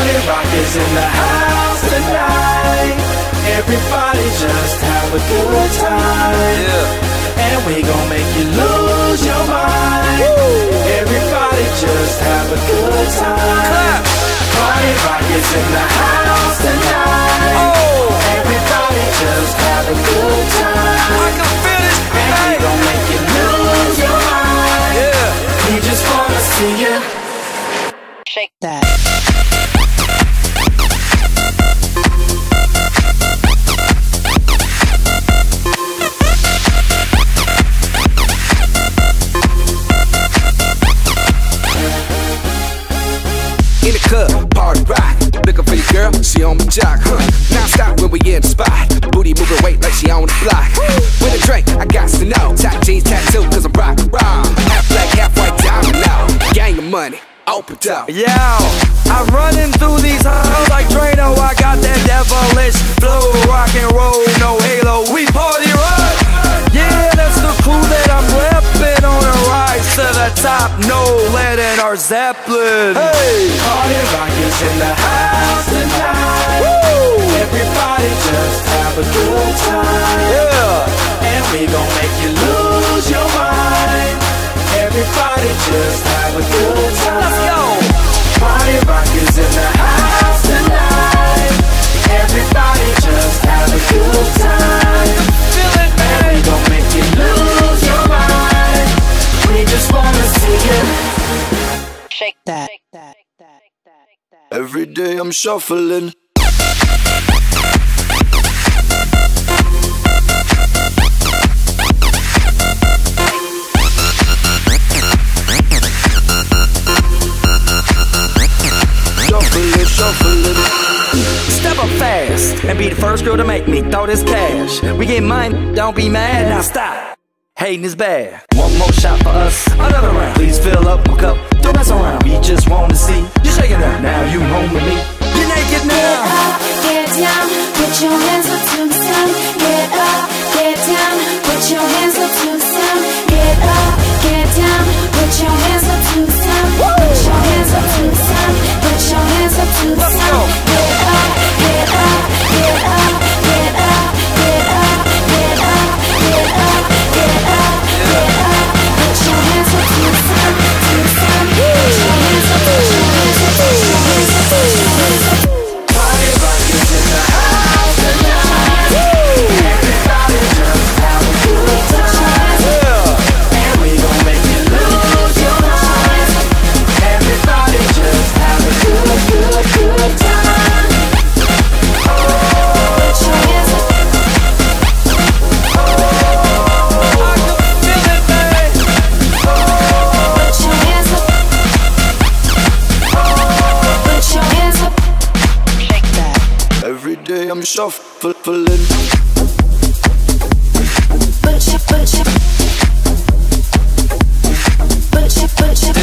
Party rock is in the house tonight. Everybody just have a good time. Yeah. And we gon' make you lose your mind. Woo. Everybody just have a good time. Clap. Party rock is in the house tonight. Oh. Everybody just have a good time. I can feel this. And we gon' make you lose your mind. Yeah. We just wanna see you shake that. In the club, party rock. Looking for your girl, she on my jock, Now stop when we in the spot. Booty moving weight like she on the block. With a drink, I got to know. Top jeans tattoo, cause I'm rock raw. Half black, half white diamond now. Gang of money, open up. Yo, I'm running through these halls like Drano. I got that devilish flow. Rock and roll, no halo. We party rock. Yeah, that's the crew that I'm reppin' on a rise to the top. No lead in our Zeppelin. Hey, party rock is in the house tonight. Woo! Everybody just have a good time. Yeah, and we gon' make you lose your mind. Everybody just have a good time. Let's go. Party rock is in the house tonight. Everybody just have a good time. Feel it, man. And we gon' make you lose your mind. We just wanna see you shake that. Every day I'm shuffling. Step up fast and be the first girl to make me throw this cash. We get money, don't be mad, now stop. Hating is bad. One more shot for us, another round. Please fill up my cup, don't mess around. We just wanna see you shaking up. Now you home with me, you're naked now. Get up, get down, put your hands up to the sun. Get up, get down, put your hands up to the sun. Get up, get down, put your hands up to the sun. Put your hands up to the sun. Put your hands up to the sun. Get up, get up, get up, get up, get up, get up, get up, get up, get up. Put your hands up to the sun, to the sun. Put your hands up, put your hands up, put your hands up, put your hands up. Party rock is in the house tonight. Everybody just have a good time. And we gon' make you lose your mind. Everybody just have a good time. Put your hands up. I can feel it, man. Put your hands up. Put your hands up. Shake that. Every day I'm shuffling. Put your